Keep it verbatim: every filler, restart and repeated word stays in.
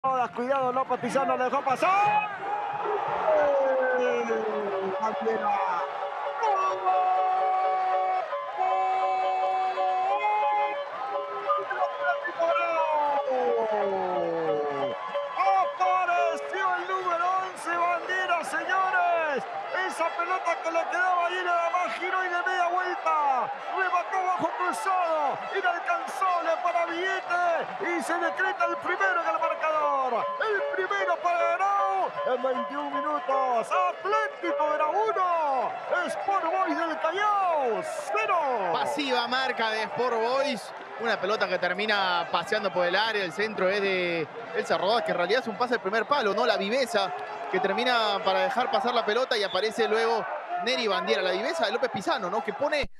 Todas, cuidado, López Pizarro le dejó pasar. ¡Eh! Bandiera. Apareció el número once, Bandiera, señores. Esa pelota que le quedaba ahí nada más giró y de media vuelta. Remató bajo cruzado. Inalcanzable para Billete. Y se decreta el primero en el marcador. El primero para Grau en veintiún minutos. Atlético de uno. Sport Boys del Callao, cero. Pasiva marca de Sport Boys. Una pelota que termina paseando por el área. El centro es de Elsa Rodás, que en realidad es un pase del primer palo, ¿no? La viveza que termina para dejar pasar la pelota y aparece luego Neri Bandiera. La viveza de López Pizano, ¿no? Que pone